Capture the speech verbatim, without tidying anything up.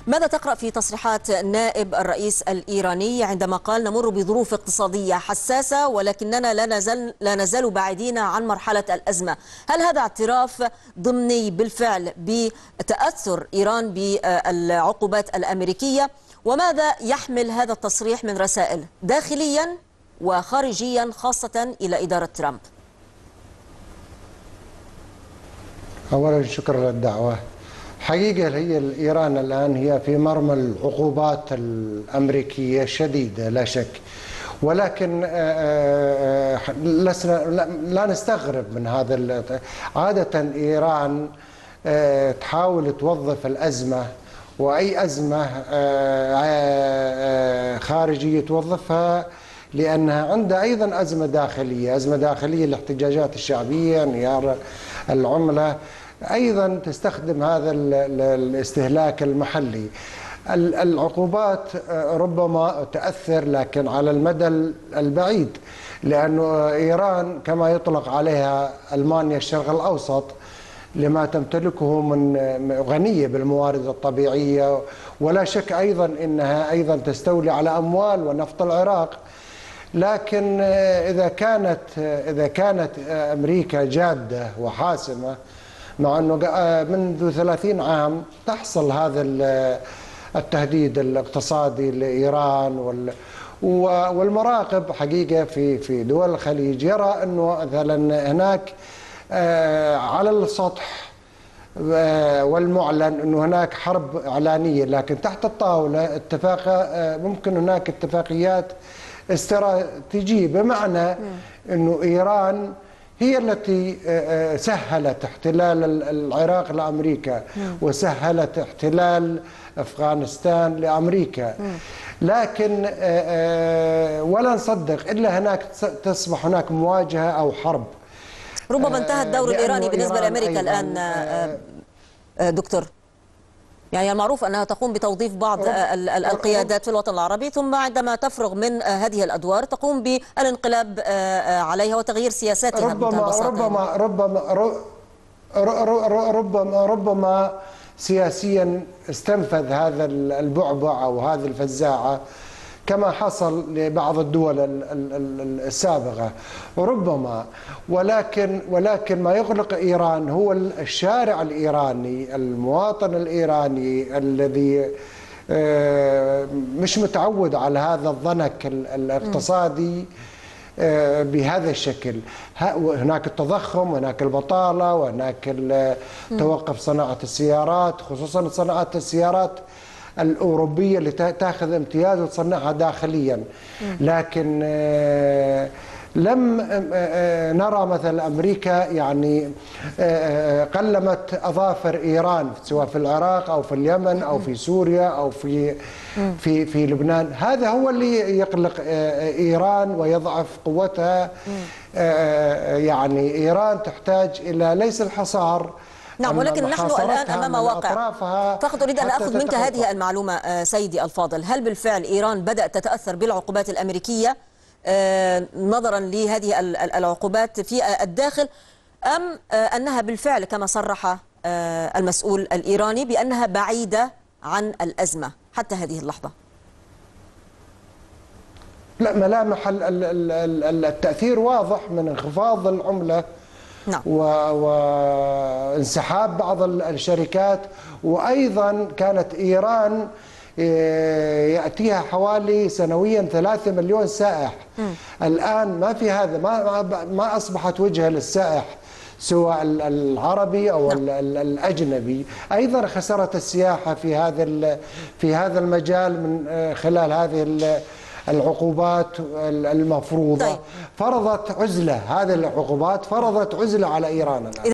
ماذا تقرأ في تصريحات نائب الرئيس الإيراني عندما قال نمر بظروف اقتصادية حساسة ولكننا لا نزال لا نزال بعيدين عن مرحلة الأزمة؟ هل هذا اعتراف ضمني بالفعل بتأثر إيران بالعقوبات الأمريكية؟ وماذا يحمل هذا التصريح من رسائل داخليا وخارجيا خاصة إلى إدارة ترامب؟ أولا شكرا للدعوة. حقيقة هي إيران الآن هي في مرمى العقوبات الأمريكية شديدة لا شك، ولكن لسنا لا نستغرب من هذا. عادة إيران تحاول توظف الأزمة وأي أزمة خارجية توظفها لأنها عندها أيضا أزمة داخلية، أزمة داخلية الاحتجاجات الشعبية، انهيار العملة، أيضا تستخدم هذا الاستهلاك المحلي. العقوبات ربما تأثر لكن على المدى البعيد، لأنه إيران كما يطلق عليها ألمانيا الشرق الأوسط لما تمتلكه من غنية بالموارد الطبيعية، ولا شك أيضا أنها أيضا تستولي على أموال ونفط العراق. لكن إذا كانت إذا كانت أمريكا جادة وحاسمة، مع أنه منذ ثلاثين عام تحصل هذا التهديد الاقتصادي لإيران، والمراقب حقيقة في في دول الخليج يرى أنه مثلا هناك على السطح والمعلن أنه هناك حرب إعلانية، لكن تحت الطاولة اتفاق ممكن هناك اتفاقيات استراتيجية، بمعنى أنه إيران هي التي سهلت احتلال العراق لأمريكا وسهلت احتلال أفغانستان لأمريكا. لكن ولا نصدق إلا هناك تصبح هناك مواجهة أو حرب. ربما انتهى الدور الإيراني بالنسبة لأمريكا الآن دكتور. يعني المعروف أنها تقوم بتوظيف بعض القيادات في الوطن العربي، ثم عندما تفرغ من هذه الأدوار تقوم بالانقلاب عليها وتغيير سياساتها. ربما ربما ربما ربما ربما سياسيا استنفذ هذا البعبع أو هذه الفزاعة كما حصل لبعض الدول السابقة ربما، ولكن ولكن ما يقلق إيران هو الشارع الإيراني، المواطن الإيراني الذي مش متعود على هذا الضنك الاقتصادي بهذا الشكل. هناك التضخم، هناك البطالة، وهناك توقف صناعة السيارات، خصوصا صناعة السيارات الأوروبية اللي تأخذ امتياز وتصنعها داخليا. لكن لم نرى مثلا أمريكا يعني قلمت أظافر إيران سواء في العراق أو في اليمن أو في سوريا أو في في في لبنان. هذا هو اللي يقلق إيران ويضعف قوتها. يعني إيران تحتاج إلى ليس الحصار، نعم، ولكن نحن الآن أمام واقع. فقط أريد أن أخذ منك هذه المعلومة سيدي الفاضل، هل بالفعل إيران بدأت تتأثر بالعقوبات الأمريكية نظرا لهذه العقوبات في الداخل، أم أنها بالفعل كما صرح المسؤول الإيراني بأنها بعيدة عن الأزمة حتى هذه اللحظة؟ لا، ملامح التأثير واضح من انخفاض العملة، نعم، وانسحاب بعض الشركات، وأيضا كانت إيران يأتيها حوالي سنويا ثلاثة مليون سائح. م. الآن ما في هذا، ما ما أصبحت وجهة للسائح سواء العربي أو نعم. الأجنبي. أيضا خسرت السياحة في هذا في هذا المجال من خلال هذه العقوبات المفروضة. طيب. فرضت عزلة، هذه العقوبات فرضت عزلة على إيران الآن.